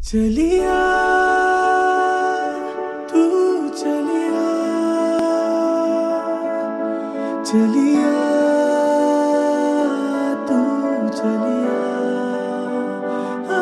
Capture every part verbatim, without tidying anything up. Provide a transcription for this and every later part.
चलिया तू चलिया चलिया तू चलिया आ,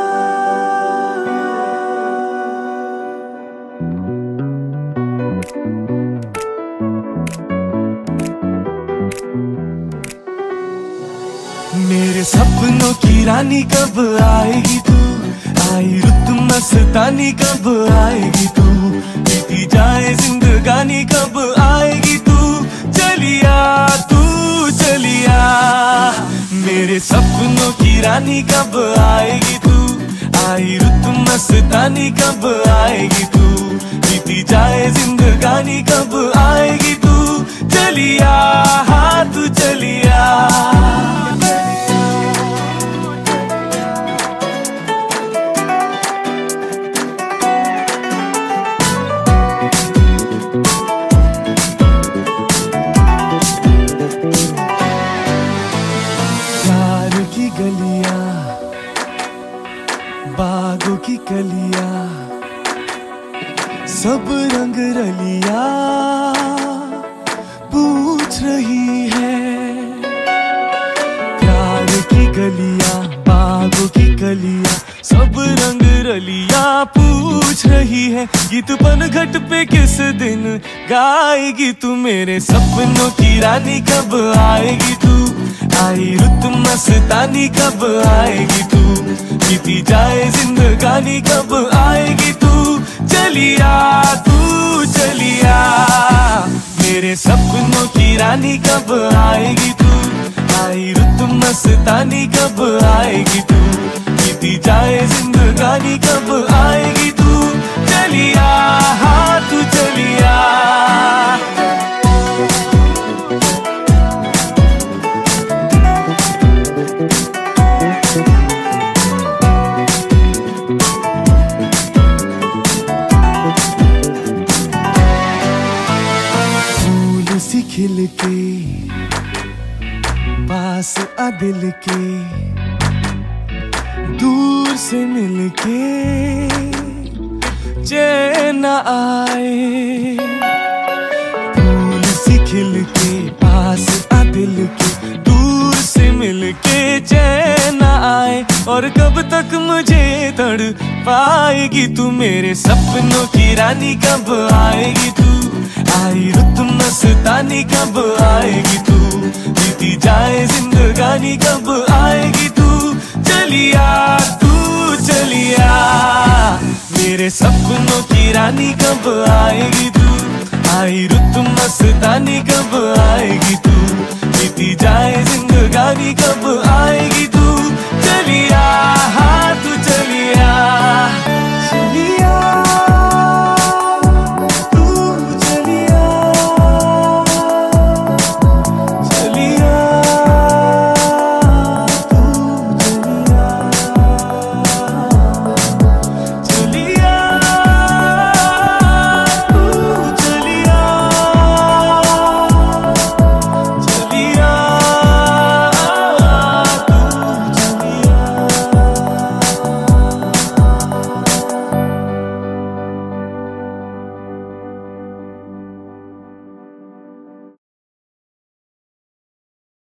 मेरे सपनों की रानी कब आएगी तू, आई रुत मस्तानी कब आएगी तू, बीती जाए जिंदगानी कब आएगी तू, चलिया तू चलिया। मेरे सपनों की रानी कब आएगी तू, आई रुत मस्तानी कब आएगी तू, बीती जाए जिंदगानी कब आएगी तू, चलिया हाँ तू चलिया। गलियां बागों की कलियां सब रंग रलियां पूछ रही है, प्यार की गलियां बागों की कलियां सब रंग रलियां पूछ रही है, गीत पनघट पे किस दिन गाएगी तू, मेरे सपनों की रानी कब आएगी तू, आई रुत मस्तानी कब आएगी तू, बीती जाए जिंदगानी कब आएगी तू, चलिया तू चलिया। मेरे सपनों की रानी कब आएगी तू, आई रुत मस्तानी कब आएगी तू, बीती जाए जिंदगानी कब आएगी तू, चलिया हाँ तू चलिया। खिल के पास आ दिल के, दूर से मिल के चैन आए, फूल सी खिल के पास आ दिल के, दूर से मिल के चैन आए, और कब तक मुझे तड़ पाएगी तू, मेरे सपनों की रानी कब आएगी तू, आई रुत मस्तानी कब आएगी तू, बीती जाए जिंदगानी कब आएगी तू, चलिया तू चलिया। मेरे सपनों की रानी कब आएगी तू, आई रुत मस्तानी कब आएगी तू, बीती जाए जिंदगानी कब आएगी तू,